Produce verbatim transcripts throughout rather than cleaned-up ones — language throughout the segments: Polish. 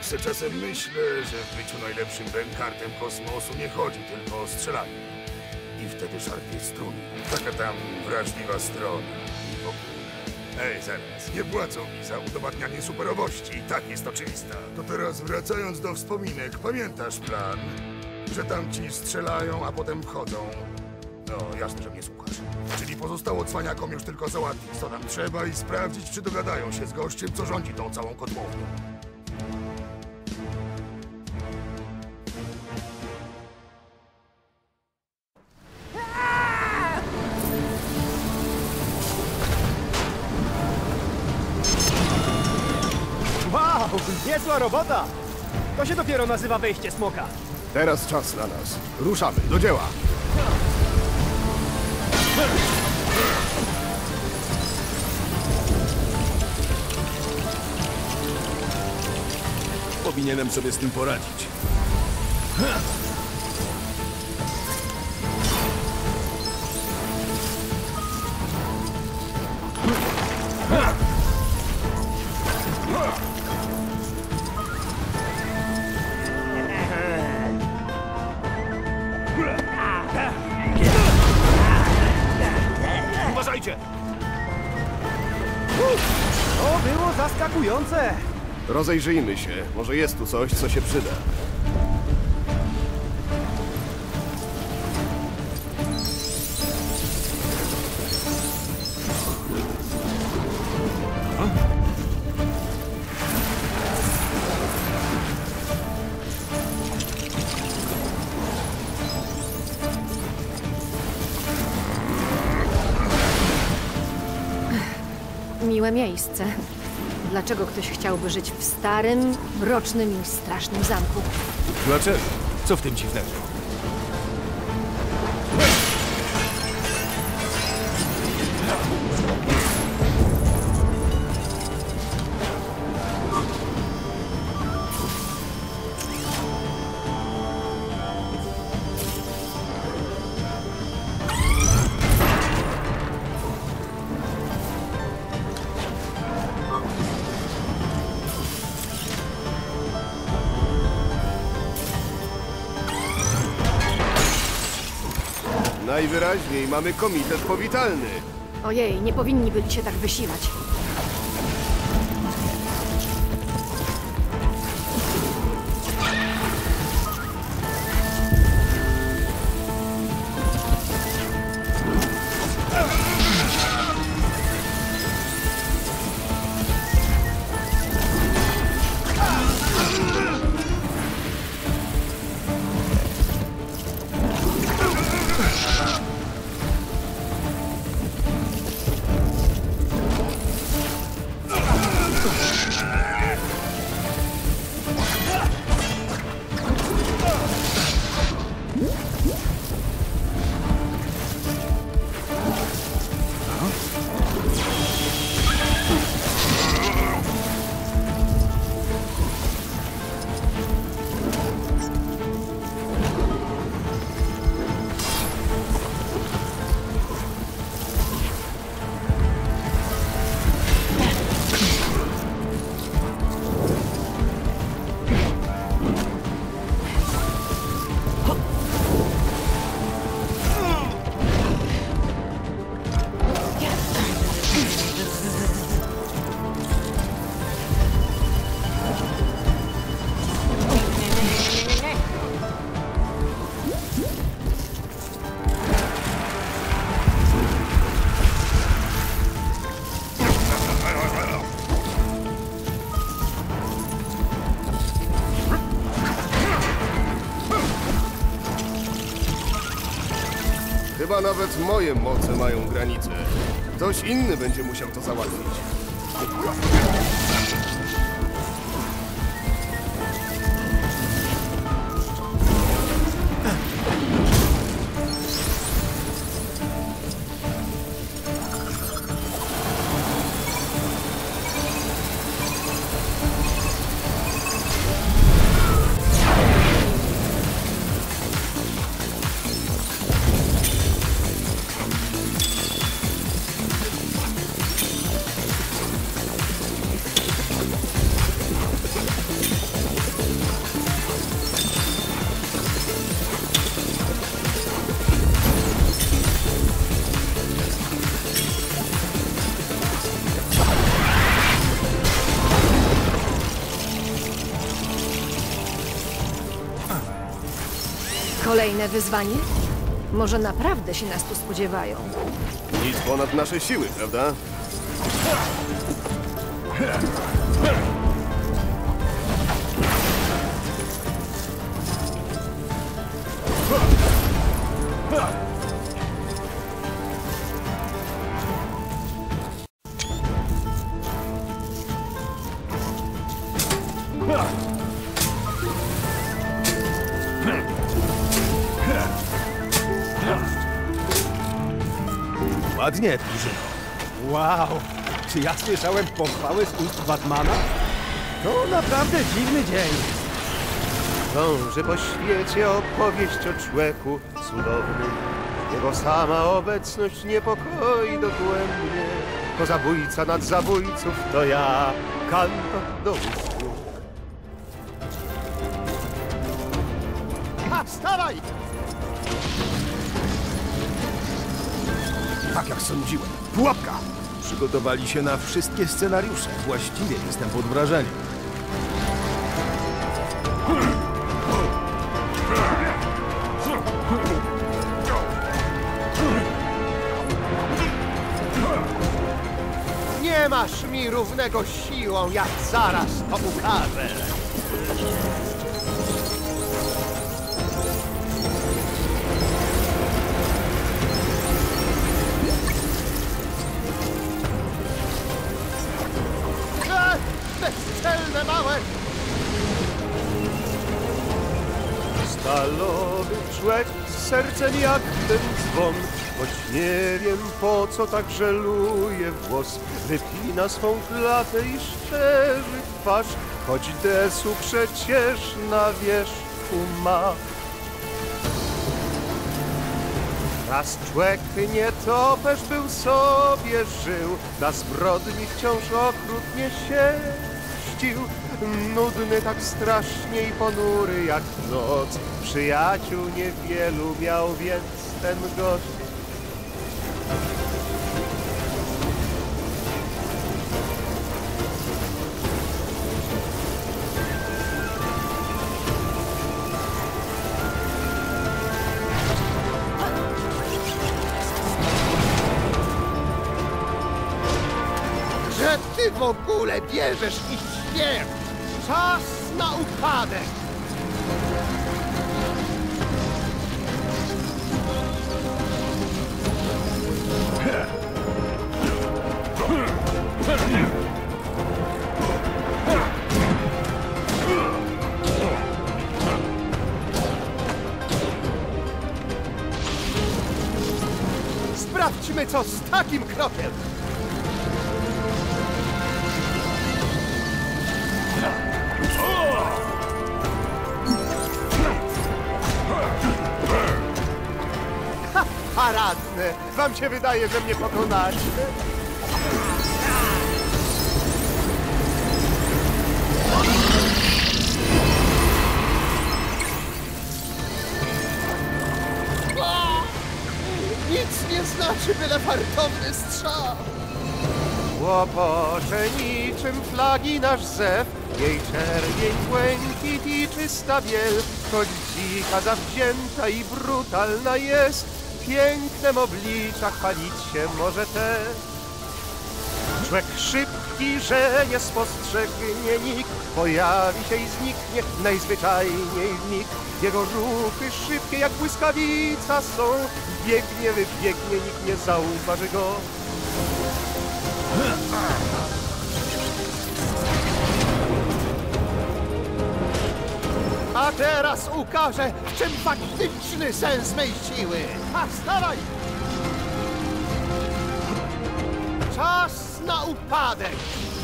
Tak se czasem myślę, że w byciu najlepszym bękartem kosmosu nie chodzi tylko o strzelanie. I wtedy szarpie strun. Taka tam wrażliwa strona. I w ogóle. Ej, zaraz, nie płacą mi za udowadnianie superowości. I tak jest oczywista. To teraz wracając do wspominek, pamiętasz plan? Że tamci strzelają, a potem wchodzą. No, jasne, że mnie słuchasz. Czyli pozostało cwaniakom już tylko załatwić, co tam trzeba i sprawdzić, czy dogadają się z gościem, co rządzi tą całą kotłownią. Wow, niezła robota! To się dopiero nazywa wejście smoka. Teraz czas na nas. Ruszamy, do dzieła! Powinienem sobie z tym poradzić. Uważajcie! To było zaskakujące! Rozejrzyjmy się. Może jest tu coś, co się przyda. Miłe miejsce. Dlaczego ktoś chciałby żyć w starym, mrocznym i strasznym zamku? Dlaczego? Co w tym dziwnego? Najwyraźniej mamy komitet powitalny. Ojej, nie powinni byli się tak wysilać. Chyba nawet moje moce mają granice. Ktoś inny będzie musiał to załatwić. Kolejne wyzwanie? Może naprawdę się nas tu spodziewają? Nic ponad nasze siły, prawda? Ładnie, drużyno. Wow! Czy ja słyszałem pochwały z ust Batmana? To naprawdę dziwny dzień. Krąży po świecie opowieść o człowieku cudownym. Jego sama obecność niepokoi dogłębnie. To zabójca nad zabójców, to ja, kantor do usług. Ha, wstawaj! Tak jak sądziłem. Pułapka! Przygotowali się na wszystkie scenariusze. Właściwie jestem pod wrażeniem. Nie masz mi równego siłą, jak zaraz to ukażę. E, bezczelne małe! Stalowy człowiek z sercem jak ten dzwon, choć nie wiem po co tak żeluje włos. Wypina swą klatę i szczerzy twarz, choć desu przecież na wierzchu ma. Raz człek nietoperz był sobie żył, na zbrodni wciąż okrutnie się mścił. Nudny tak strasznie i ponury jak noc, przyjaciół niewielu miał więc ten gość. Że ty w ogóle bierzesz i śmierć! Czas na upadek! Sprawdźmy, co z takim krokiem! Ha, paradne! Wam się wydaje, że mnie pokonacie? O! Nic nie znaczy byle fartowny strzał! Łopocze niczym flagi nasz zew, jej czerwień, błękit i czysta biel, choć dzika, zawzięta i brutalna jest, pięknem oblicza chwalić się może też. Człowiek szybki, że nie spostrzegnie nikt, pojawi się i zniknie najzwyczajniej w mig. Jego ruchy szybkie jak błyskawica są, biegnie, wybiegnie, nikt nie zauważy go. A teraz ukażę, w czym faktyczny sens mej siły. A wstawaj! Czas na upadek!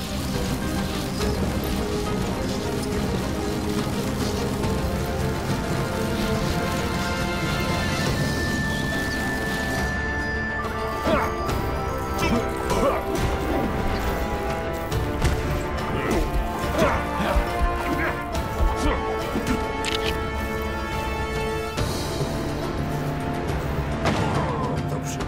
Dobrze.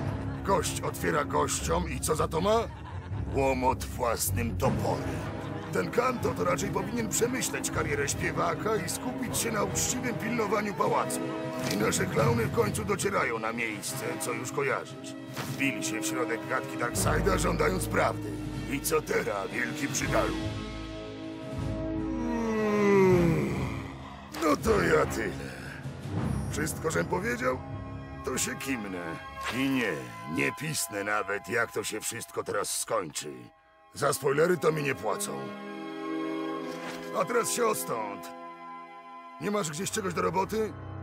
Gość otwiera gościom i co za to ma? Łomot własnym toporem. ten Kanto, to raczej powinien przemyśleć karierę śpiewaka i skupić się na uczciwym pilnowaniu pałacu. I nasze klauny w końcu docierają na miejsce, co już kojarzysz. Wbili się w środek gadki Darkseida, żądając prawdy. I co teraz, wielki przygalu? Mm, no to ja tyle. Wszystko, żem powiedział? To się kimnę. I nie, nie pisnę nawet, jak to się wszystko teraz skończy. Za spoilery to mi nie płacą. A teraz się odstąd. Nie masz gdzieś czegoś do roboty?